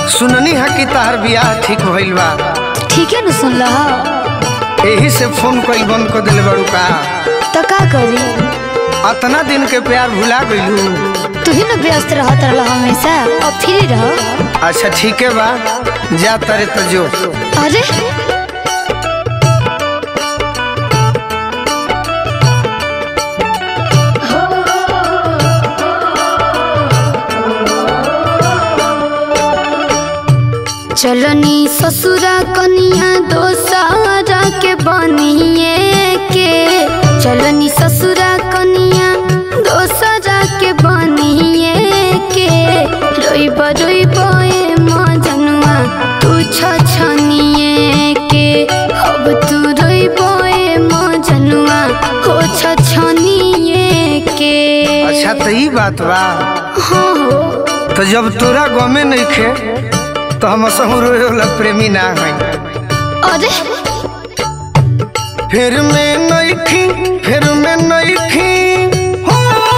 सुननी है कि तार बियाह ठीक भइल बा। ठीक है न सुन लहा। यही से फोन कोई बंद कर दिले बड़ू का। तो का करी? अतना दिन के प्यार भुला गइलू। तू ही न व्यस्त रहत रह हमेशा, अब फ्री रह। अच्छा ठीक है बा, जा तारे तो जो। अरे चलनी ससुरा कनिया दोसारा के बनिए के। चलनी ससुरा कनिया दोसारा के बनिए के। रोइब रोइब ए मजनुआ तू छछनिए के। अब तू रोइब ए मजनुआ हो छछनिए के। अच्छा तो ई बात बा। हाँ हो। तो जब तोरा गमे नहीं खे तो हम रोए वाला प्रेमी ना है। अरे फिर मैं नहीं खी, फिर मैं नहीं खी हो,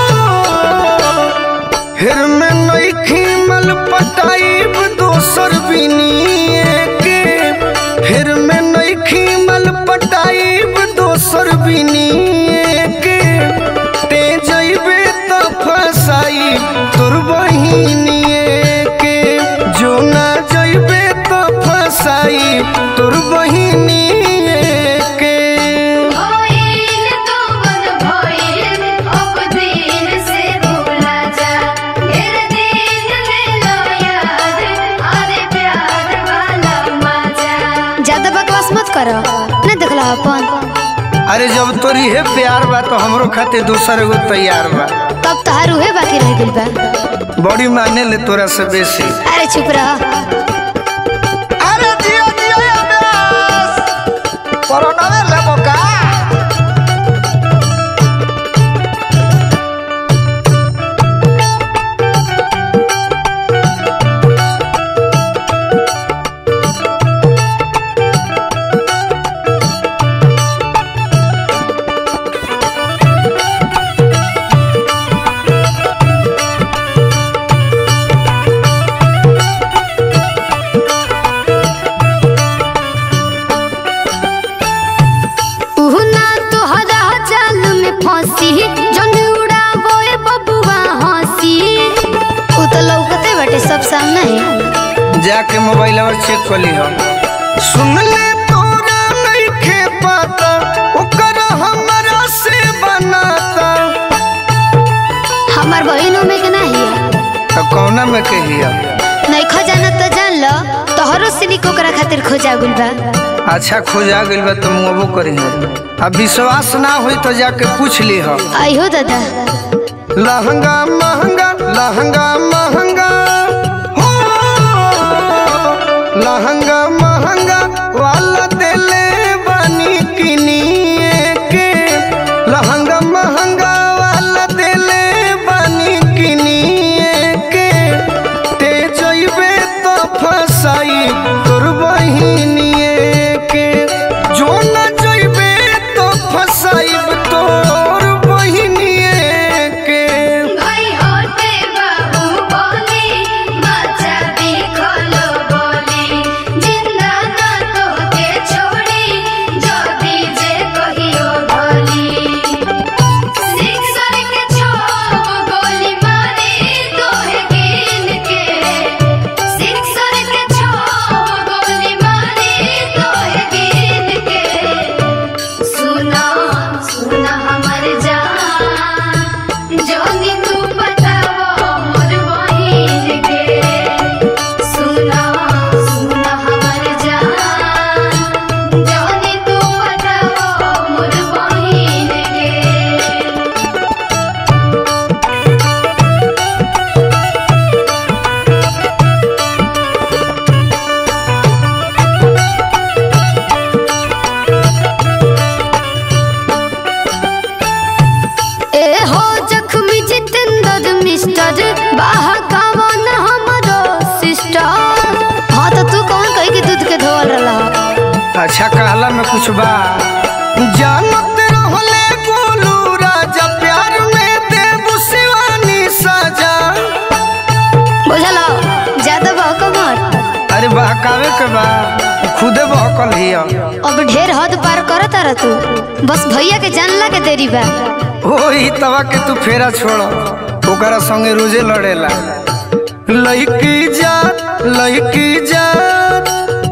फिर मैं नहीं खी मल पटाइब दोसर बिनिए के। फिर मैं नहीं खी मल पटाइब दोसर बिनिए के। ते जइबे तो फसाई तोर बहिनिए के। जो ना जइबे तो फसाई तोर बहिनिए के। भइल तो बन भइल अब दिन से भूला जा। ढेर दिन ले लो याद अरे प्यार वाला मजा। ज्यादा बकवास मत करो, नहीं देखला अपन। अरे जब तोरी है प्यार बा तो हमरो खातिर दूसर एगो तैयार बा। तब तहार उहे बाकी रह गइल बा। बड़ी माने ले तोरा से बेसी। अरे चुप रह। अरे जियो जियो अब्बास कोरोना में लेबो का। सब सामने है। जाके मोबाइल और चेक कर ली हम। सुन ले तोरा नहीं खे पाता ओकर हमरा से बनाता। हमार बहिनों में के नहीं है तो कौना में कहिया? नहीं खजाना तो जान लो, तोहरो सिनी कोकरा खातिर खोजा गुल बा। अच्छा खोजा गइल बा तो मुबो करी। अब विश्वास ना होई तो जाके पूछ ली हो। आई हो दादा। लहंगा महंगा लहंगा महंगा हो, लहंगा महंगा वाला देले बानी किनिए के। लहंगा महंगा वाला देले बानी किनिए के। ते जइबे तो फसाई तोर बहिनिए के। जो ना जइबे तो फसाई तोर बहिनिए के। भाई होते बाबू बोली बच्चा देखलो बोली। जिंदा ना तोके छोड़ी जो दीजे कहियो भोली। सिक्सर के छोप गोली मारे तोहे गिन के। सिक्सर के छोप गोली मारे तोहे गिन के। सुना सुना हमर जान जोनी तू बतावो मोर बहिन के। सुना सुना हमर जान जोनी तू बतावो मोर बहिन के। ए हो जख्मी जितेंद्र मिस्टर बाहा कावन हमरो सिस्टर। हाँ तो तू कौन कही कि दूध के धोल रहा? अच्छा कहला में कुछ बा। जानत रहले गोलू राजा प्यार में देव शिवानी सजा। बुझलो ज्यादा बहक मत। अब ढेर हद पार करत रह तू, बस भैया के जानला के देरी बा। ओही तवा के तू फेरा छोड़, ओकरा संगे रोजे लड़ेला। लड़की जात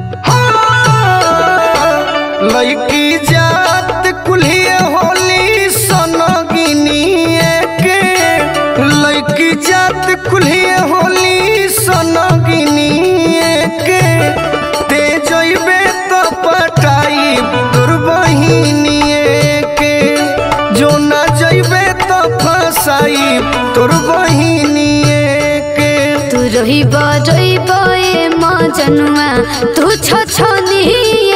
लड़की जात कुल्हिए होली सनगिनिए के, लड़की जात कुल्हिए होली सनगिनिए के। ते जइबे तो पटाई तोर बहिनिए के, जो ना जइबे तो फसाई तोर बहिनिए के। तू रही बा ए मजनुआ तू छछनी